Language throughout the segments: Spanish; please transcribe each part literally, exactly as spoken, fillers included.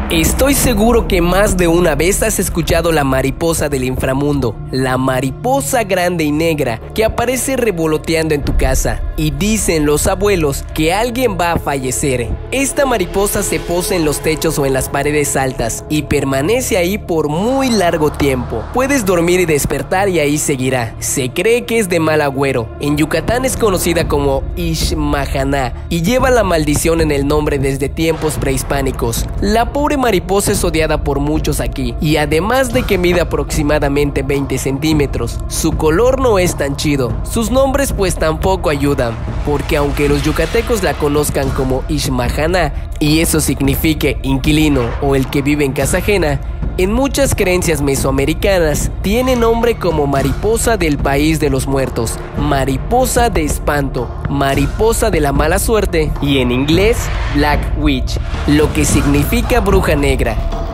Estoy seguro que más de una vez has escuchado la mariposa del inframundo, la mariposa grande y negra que aparece revoloteando en tu casa. Y dicen los abuelos que alguien va a fallecer. Esta mariposa se posa en los techos o en las paredes altas y permanece ahí por muy largo tiempo. Puedes dormir y despertar y ahí seguirá. Se cree que es de mal agüero. En Yucatán es conocida como Ixmahaná y lleva la maldición en el nombre desde tiempos prehispánicos. La pobre mariposa es odiada por muchos aquí, y además de que mide aproximadamente veinte centímetros, su color no es tan chido. Sus nombres pues tampoco ayudan, porque aunque los yucatecos la conozcan como Ixmahaná, y eso signifique inquilino o el que vive en casa ajena, en muchas creencias mesoamericanas tiene nombre como mariposa del país de los muertos, mariposa de espanto, mariposa de la mala suerte y en inglés Black Witch, lo que significa bruja negra.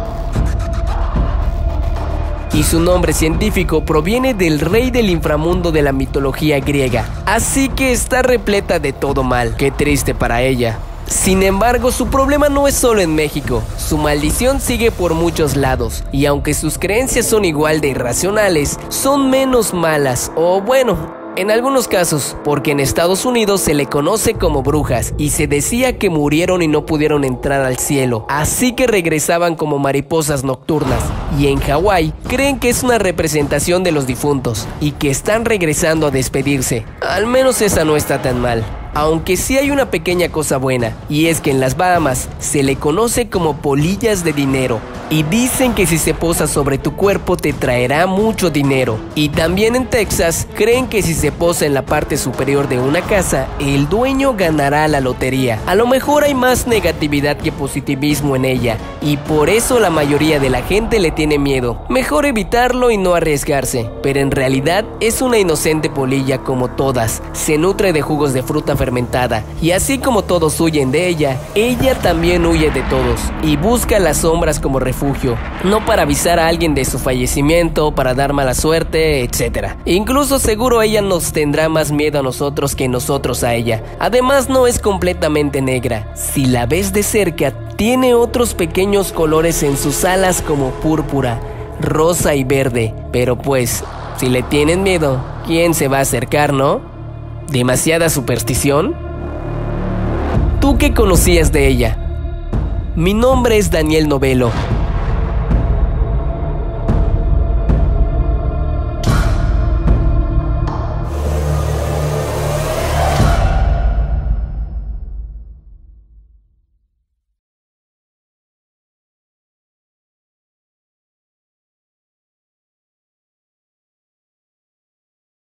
Y su nombre científico proviene del rey del inframundo de la mitología griega, así que está repleta de todo mal. Qué triste para ella. Sin embargo, su problema no es solo en México, su maldición sigue por muchos lados, y aunque sus creencias son igual de irracionales, son menos malas, o bueno, en algunos casos, porque en Estados Unidos se le conoce como brujas y se decía que murieron y no pudieron entrar al cielo, así que regresaban como mariposas nocturnas. Y en Hawái creen que es una representación de los difuntos y que están regresando a despedirse. Al menos esa no está tan mal. Aunque sí hay una pequeña cosa buena, y es que en las Bahamas se le conoce como polillas de dinero, y dicen que si se posa sobre tu cuerpo te traerá mucho dinero. Y también en Texas creen que si se posa en la parte superior de una casa, el dueño ganará la lotería. A lo mejor hay más negatividad que positivismo en ella, y por eso la mayoría de la gente le tiene miedo. Mejor evitarlo y no arriesgarse, pero en realidad es una inocente polilla como todas. Se nutre de jugos de fruta fermentada, y así como todos huyen de ella, ella también huye de todos, y busca las sombras como refugio, no para avisar a alguien de su fallecimiento, para dar mala suerte, etcétera. Incluso seguro ella nos tendrá más miedo a nosotros que nosotros a ella. Además, no es completamente negra. Si la ves de cerca, tiene otros pequeños colores en sus alas como púrpura, rosa y verde. Pero pues, si le tienen miedo, ¿quién se va a acercar, no? ¿Demasiada superstición? ¿Tú qué conocías de ella? Mi nombre es Daniel Novelo